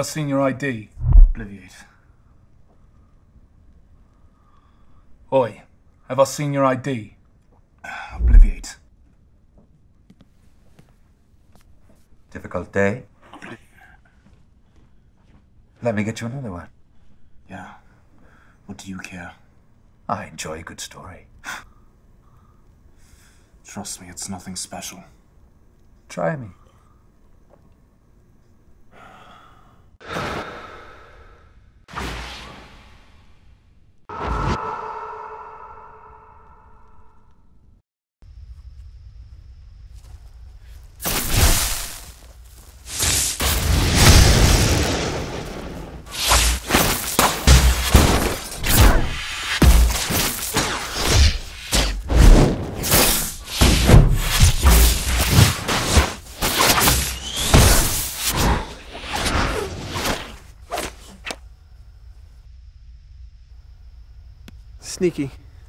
I seen your ID? Obliviate. Oi, have I seen your ID? Obliviate. Difficult day? Let me get you another one. Yeah. What do you care? I enjoy a good story. Trust me, it's nothing special. Try me. Sneaky.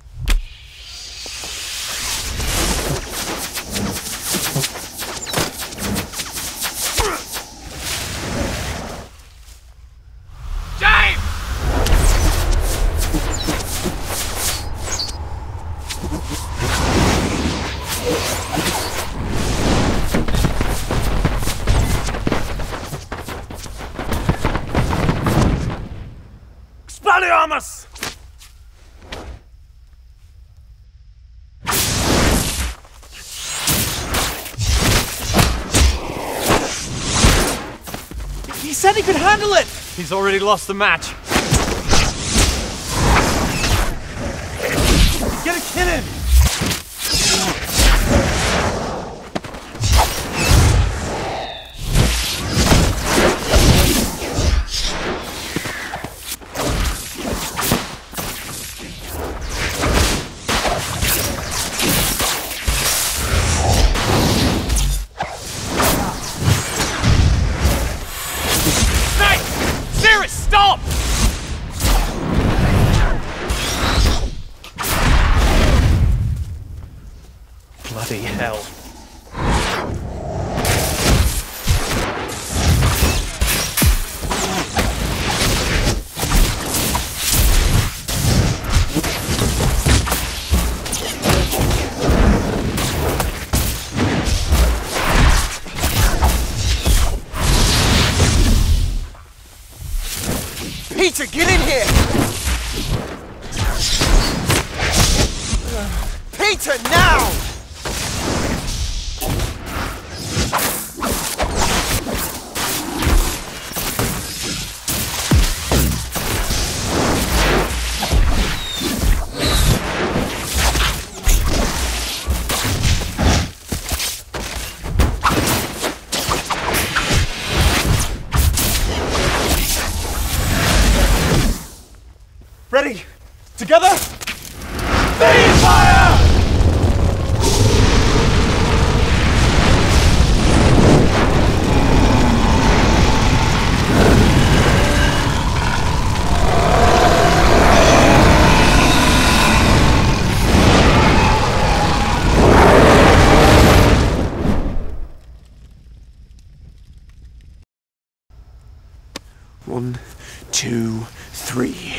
Expelliarmus! He said he could handle it! He's already lost the match. Get a kill in! Stop! Bloody hell. Peter, get in here! Peter, now! Ready? Together? Fire! One, two, three.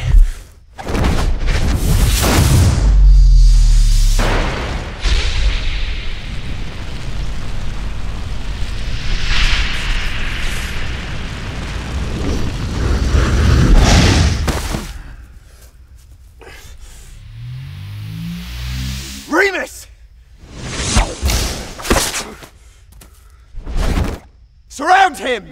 Remus! Surround him!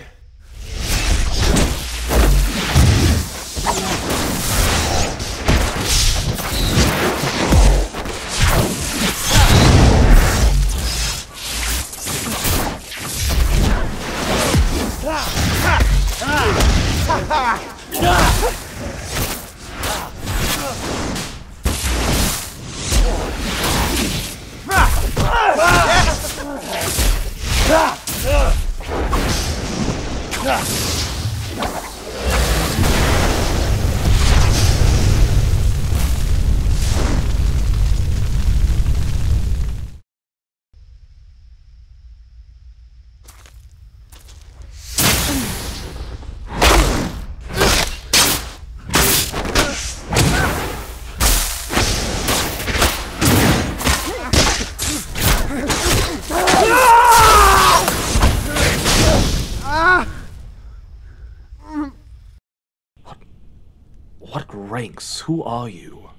What ranks? Who are you?